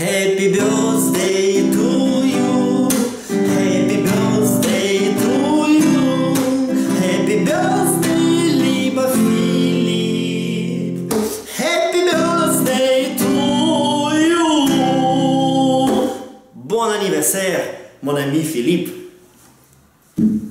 Happy birthday to you. Happy birthday to you. Happy birthday, lieber Philipp. Happy birthday to you. Bon anniversaire, mon ami Philippe.